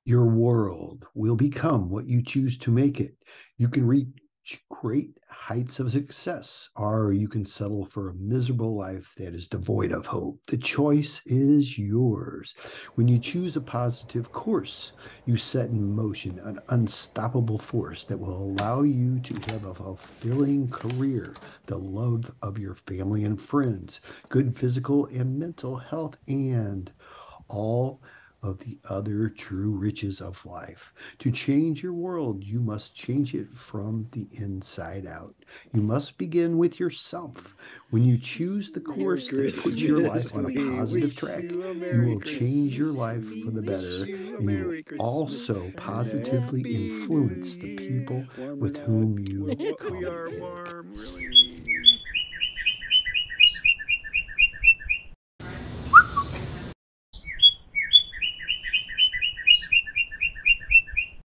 Your world will become what you choose to make it. You can reach great heights of success, or you can settle for a miserable life that is devoid of hope. The choice is yours. When you choose a positive course, you set in motion an unstoppable force that will allow you to have a fulfilling career, the love of your family and friends, good physical and mental health, and all of the other true riches of life. To change your world, you must change it from the inside out. You must begin with yourself. When you choose the Merry course that puts your Christmas. life on a We positive wish track, you a you Merry will change your Christmas. life We for the wish better, you a and you will Merry Christmas also and a positively Happy New influence the Year. people Warm or with not, whom you we come are in. warm, really.